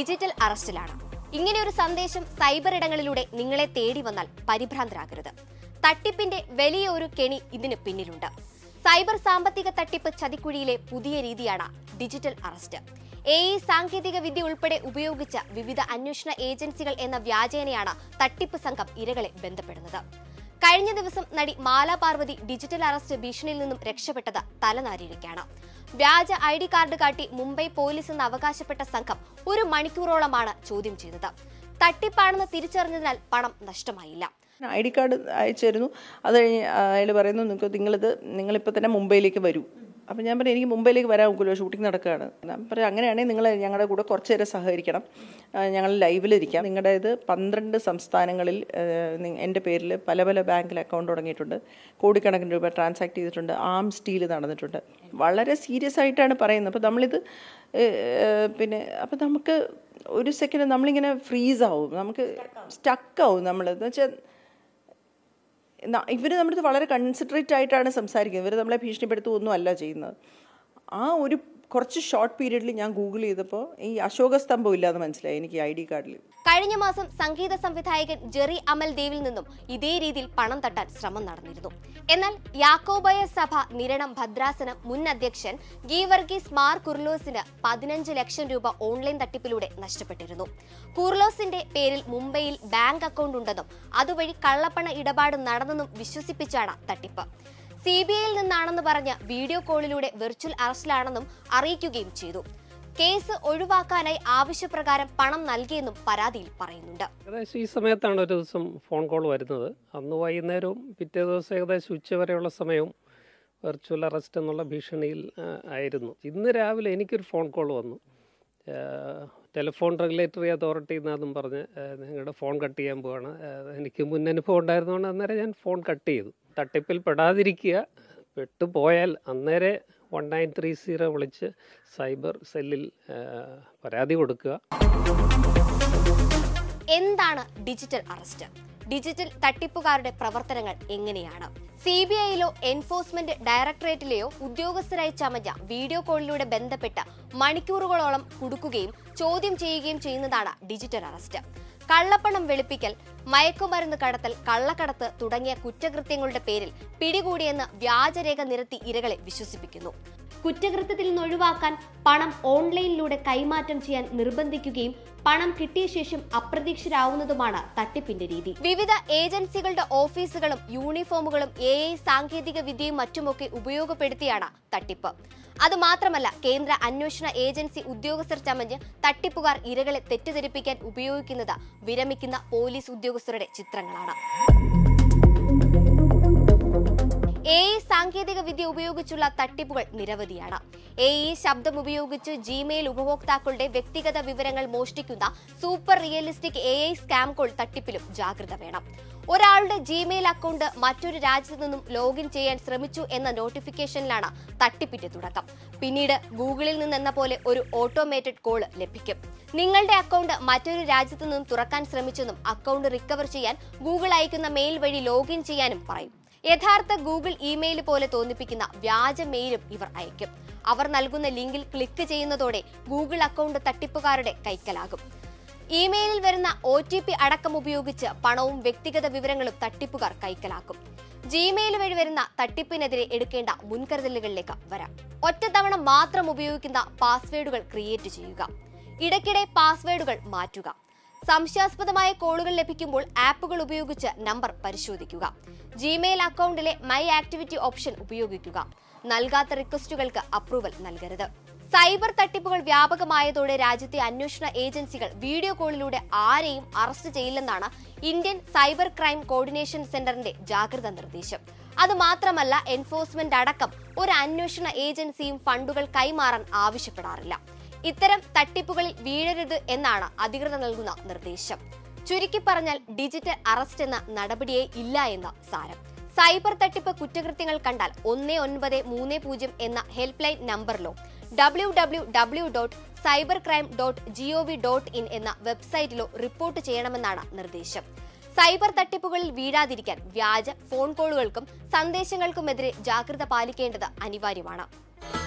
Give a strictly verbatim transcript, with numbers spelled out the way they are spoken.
Digital അറസ്റ്റിലാണ്. ഇങ്ങനെ ഒരു സന്ദേശം സൈബർ ഇടങ്ങളിലൂടെ നിങ്ങളെ തേടി വന്നാൽ പരിഭ്രാന്തരാകരുത്. തട്ടിപ്പിന്റെ വലിയ ഒരു കെണി ഇതിന് പിന്നിലുണ്ട്. സൈബർ സാമ്പത്തിക തട്ടിപ്പ് ചതിക്കുഴിയിലെ പുതിയ രീതിയാണ് ഡിജിറ്റൽ അറസ്റ്റ്. എ ഐ സാങ്കേതിക വിദ്യ ഉൾപ്പെടെ ഉപയോഗിച്ച വിവിധ അന്വേഷണ ഏജൻസികൾ എന്ന വ്യാജേനയാണ് തട്ടിപ്പ് സംഘം ഇരകളെ ബന്ധപ്പെടുന്നത്. കഴിഞ്ഞ ദിവസം നടി മാല പാർവതി ഡിജിറ്റൽ അറസ്റ്റ് ഭീഷണിയിൽ നിന്നും രക്ഷപ്പെട്ടത് തലനാരിഴയ്ക്കാണ്. വ്യാജ ഐ ഡി കാർഡ് കാട്ടി മുംബൈ പോലീസ് എന്ന് അവകാശപ്പെട്ട സംഘം ഒരു മണിക്കൂറോളമാണ് ചോദ്യം ചെയ്തത്. തട്ടിപ്പാണെന്ന് തിരിച്ചറിഞ്ഞതിനാൽ പണം നഷ്ടമായില്ല. ഐ ഡി കാർഡ് അയച്ചിരുന്നു. അത് കഴിഞ്ഞ് അയാൾ പറയുന്നു, നിങ്ങൾക്ക് നിങ്ങളിത് നിങ്ങളിപ്പോൾ തന്നെ മുംബൈയിലേക്ക് വരൂ. അപ്പം ഞാൻ പറഞ്ഞു, എനിക്ക് മുംബൈയിലേക്ക് വരാൻ ഒക്കില്ല, ഷൂട്ടിംഗ് നടക്കുകയാണ്. ഞാൻ പറഞ്ഞു, അങ്ങനെയാണെങ്കിൽ നിങ്ങൾ ഞങ്ങളുടെ കൂടെ കുറച്ച് നേരം സഹകരിക്കണം, ഞങ്ങൾ ലൈവിലിരിക്കാം. നിങ്ങളുടെ ഇത് പന്ത്രണ്ട് സംസ്ഥാനങ്ങളിൽ എൻ്റെ പേരിൽ പല പല ബാങ്കിൽ അക്കൗണ്ട് തുടങ്ങിയിട്ടുണ്ട്, കോടിക്കണക്കിന് രൂപ ട്രാൻസാക്ട് ചെയ്തിട്ടുണ്ട്, ആംസ് ഡീൽ നടന്നിട്ടുണ്ട്. വളരെ സീരിയസ് ആയിട്ടാണ് പറയുന്നത്. അപ്പോൾ നമ്മളിത് പിന്നെ അപ്പം നമുക്ക് ഒരു സെക്കൻഡ് നമ്മളിങ്ങനെ ഫ്രീസ് ആവും, നമുക്ക് സ്റ്റക്കാവും. നമ്മൾ എന്ന് വെച്ചാൽ ഇവർ നമ്മുടെ അടുത്ത് വളരെ കൺസിഡറേറ്റ് ആയിട്ടാണ് സംസാരിക്കുന്നത്. ഇവർ നമ്മളെ ഭീഷണിപ്പെടുത്തുകയൊന്നും അല്ല ചെയ്യുന്നത്. ആ ഒരു കുറച്ച് ഷോർട്ട് പീരീഡിൽ ഞാൻ ഗൂഗിൾ ചെയ്തപ്പോൾ ഈ അശോക സ്തംഭം ഇല്ലാതെ മനസ്സിലായി എനിക്ക് ഐ ഡി കാർഡിൽ. കഴിഞ്ഞ മാസം സംഗീത സംവിധായകൻ ജെറി അമൽ ദേവിൽ നിന്നും ഇതേ രീതിയിൽ പണം തട്ടാൻ ശ്രമം നടന്നിരുന്നു. എന്നാൽ യാക്കോബായ സഭ നിരണം ഭദ്രാസനം മുൻ അധ്യക്ഷൻ ഗീവർഗീസ് മാർ കുർലോസിന് പതിനഞ്ച് ലക്ഷം രൂപ ഓൺലൈൻ തട്ടിപ്പിലൂടെ നഷ്ടപ്പെട്ടിരുന്നു. കുർലോസിന്റെ പേരിൽ മുംബൈയിൽ ബാങ്ക് അക്കൗണ്ട് ഉണ്ടെന്നും അതുവഴി കള്ളപ്പണ ഇടപാട് നടന്നെന്നും വിശ്വസിപ്പിച്ചാണ് തട്ടിപ്പ്. സി ബി ഐയിൽ നിന്നാണെന്ന് പറഞ്ഞ വീഡിയോ കോളിലൂടെ വെർച്വൽ അറസ്റ്റിലാണെന്നും അറിയിക്കുകയും ചെയ്തു. കേസ് ഒഴിവാക്കാനായി ആവശ്യപ്രകാരം പണം നൽകിയെന്നും പരാതിയിൽ പറയുന്നുണ്ട്. ഏകദേശം ഈ സമയത്താണ് ഒരു ദിവസം ഫോൺ കോൾ വരുന്നത്. അന്ന് വൈകുന്നേരവും പിറ്റേ ദിവസം ഏകദേശം ഉച്ച വരെയുള്ള സമയവും വെർച്വൽ അറസ്റ്റ് എന്നുള്ള ഭീഷണിയിൽ ആയിരുന്നു. ഇന്ന് രാവിലെ എനിക്കൊരു ഫോൺ കോൾ വന്നു. ടെലിഫോൺ റെഗുലേറ്ററി അതോറിറ്റി എന്നാന്നും പറഞ്ഞ് നിങ്ങളുടെ ഫോൺ കട്ട് ചെയ്യാൻ പോവാണ്. എനിക്ക് മുൻ അനുഭവം ഉണ്ടായിരുന്നുകൊണ്ട് അന്നേരം ഞാൻ ഫോൺ കട്ട് ചെയ്തു. തട്ടിപ്പിൽ പെടാതിരിക്കുക, പെട്ടുപോയാൽ അന്നേരം വൺ നയൻ ത്രീ സീറോ വിളിച്ച് സൈബർ സെല്ലിൽ പരാതി കൊടുക്കുക. എന്താണ് ഡിജിറ്റൽ അറസ്റ്റ്? ഡിജിറ്റൽ തട്ടിപ്പുകാരുടെ പ്രവർത്തനങ്ങൾ എങ്ങനെയാണ്? സി ബി ഐയിലോ എൻഫോഴ്സ്മെന്റ് ഡയറക്ടറേറ്റിലെയോ ഉദ്യോഗസ്ഥരായി ചമഞ്ഞ വീഡിയോ കോളിലൂടെ ബന്ധപ്പെട്ട് മണിക്കൂറുകളോളം കുടുക്കുകയും ചോദ്യം ചെയ്യുകയും ചെയ്യുന്നതാണ് ഡിജിറ്റൽ അറസ്റ്റ്. കള്ളപ്പണം വെളുപ്പിക്കൽ, മയക്കുമരുന്ന് കടത്തൽ, കള്ളക്കടത്ത് തുടങ്ങിയ കുറ്റകൃത്യങ്ങളുടെ പേരിൽ പിടികൂടിയെന്ന് വ്യാജരേഖ നിരത്തി ഇരകളെ വിശ്വസിപ്പിക്കുന്നു. കുറ്റകൃത്യത്തിൽ നിന്ന് ഒഴിവാക്കാൻ പണം ഓൺലൈനിലൂടെ കൈമാറ്റം ചെയ്യാൻ നിർബന്ധിക്കുകയും പണം കിട്ടിയ ശേഷം അപ്രതീക്ഷിതരാവുന്നതുമാണ് തട്ടിപ്പിന്റെ രീതി. വിവിധ ഏജൻസികളുടെ ഓഫീസുകളും യൂണിഫോമുകളും എ ഐ സാങ്കേതിക വിദ്യയും മറ്റുമൊക്കെ ഉപയോഗപ്പെടുത്തിയാണ് തട്ടിപ്പ്. അതുമാത്രമല്ല, കേന്ദ്ര അന്വേഷണ ഏജൻസി ഉദ്യോഗസ്ഥർ ചമഞ്ഞ് തട്ടിപ്പുകാർ ഇരകളെ തെറ്റിദ്ധരിപ്പിക്കാൻ ഉപയോഗിക്കുന്നത് വിരമിക്കുന്ന പോലീസ് ഉദ്യോഗസ്ഥരുടെ ചിത്രങ്ങളാണ്. എ ഐ സാങ്കേതിക വിദ്യ ഉപയോഗിച്ചുള്ള തട്ടിപ്പുകൾ നിരവധിയാണ്. എ ഐ ശബ്ദം ഉപയോഗിച്ച് ജിമെയിൽ ഉപഭോക്താക്കളുടെ വ്യക്തിഗത വിവരങ്ങൾ മോഷ്ടിക്കുന്ന super realistic A I scam call തട്ടിപ്പിലും ജാഗ്രത വേണം. ഒരാളുടെ ജിമെയിൽ അക്കൗണ്ട് മറ്റൊരു രാജ്യത്തു നിന്നും ലോഗിൻ ചെയ്യാൻ ശ്രമിച്ചു എന്ന നോട്ടിഫിക്കേഷനിലാണ് തട്ടിപ്പിന്റെ തുടക്കം. പിന്നീട് ഗൂഗിളിൽ നിന്നെന്ന പോലെ ഒരു ഓട്ടോമേറ്റഡ് കോൾ ലഭിക്കും. നിങ്ങളുടെ അക്കൗണ്ട് മറ്റൊരു രാജ്യത്തു നിന്നും തുറക്കാൻ ശ്രമിച്ചെന്നും അക്കൗണ്ട് റിക്കവർ ചെയ്യാൻ ഗൂഗിൾ അയക്കുന്ന മെയിൽ വഴി ലോഗിൻ ചെയ്യാനും പറയും. യഥാർത്ഥ ഗൂഗിൾ ഇമെയിൽ പോലെ തോന്നിപ്പിക്കുന്ന വ്യാജ മെയിലും ഇവർ അയക്കും. അവർ നൽകുന്ന ലിങ്കിൽ ക്ലിക്ക് ചെയ്യുന്നതോടെ ഗൂഗിൾ അക്കൗണ്ട് തട്ടിപ്പുകാരുടെ കൈക്കലാകും. ഇമെയിലിൽ വരുന്ന ഒ ടി പി അടക്കം ഉപയോഗിച്ച് പണവും വ്യക്തിഗത വിവരങ്ങളും തട്ടിപ്പുകാർ കൈക്കലാക്കും. ജിമെയിൽ വഴി വരുന്ന തട്ടിപ്പിനെതിരെ എടുക്കേണ്ട മുൻകരുതലുകളിലേക്ക് വരാം. ഒറ്റത്തവണ മാത്രം ഉപയോഗിക്കുന്ന പാസ്വേഡുകൾ ക്രിയേറ്റ് ചെയ്യുക. ഇടയ്ക്കിടെ പാസ്വേഡുകൾ മാറ്റുക. സംശയാസ്പദമായ കോളുകൾ ലഭിക്കുമ്പോൾ ആപ്പുകൾ ഉപയോഗിച്ച് നമ്പർ പരിശോധിക്കുക. ജിമെയിൽ അക്കൗണ്ടിലെ മൈ ആക്ടിവിറ്റി ഓപ്ഷൻ ഉപയോഗിക്കുക. നൽകാത്ത റിക്വസ്റ്റുകൾക്ക് അപ്രൂവൽ നൽകരുത്. സൈബർ തട്ടിപ്പുകൾ വ്യാപകമായതോടെ രാജ്യത്തെ അന്വേഷണ ഏജൻസികൾ വീഡിയോ കോളിലൂടെ ആരെയും അറസ്റ്റ് ചെയ്യില്ലെന്നാണ് ഇന്ത്യൻ സൈബർ ക്രൈം കോർഡിനേഷൻ സെന്ററിന്റെ ജാഗ്രതാ നിർദ്ദേശം. അതുമാത്രമല്ല, എൻഫോഴ്സ്മെന്റ് അടക്കം ഒരു അന്വേഷണ ഏജൻസിയും ഫണ്ടുകൾ കൈമാറാൻ ആവശ്യപ്പെടാറില്ല. ഇത്തരം തട്ടിപ്പുകളിൽ വീഴരുത് എന്നാണ് അധികൃതർ നൽകുന്ന നിർദ്ദേശം. ചുരുക്കി പറഞ്ഞാൽ ഡിജിറ്റൽ അറസ്റ്റ് എന്ന നടപടിയേ ഇല്ല എന്ന് സാരം. സൈബർ തട്ടിപ്പ് കുറ്റകൃത്യങ്ങൾ കണ്ടാൽ ഒന്ന് ഒൻപത് മൂന്ന് പൂജ്യം എന്ന ഹെൽപ്പ് ലൈൻ നമ്പറിലോ W W W dot cyber crime dot G O V dot in എന്ന വെബ്സൈറ്റിലോ റിപ്പോർട്ട് ചെയ്യണമെന്നാണ് നിർദ്ദേശം. സൈബർ തട്ടിപ്പുകളിൽ വീഴാതിരിക്കാൻ വ്യാജ ഫോൺ കോളുകൾക്കും സന്ദേശങ്ങൾക്കുമെതിരെ ജാഗ്രത പാലിക്കേണ്ടത് അനിവാര്യമാണ്.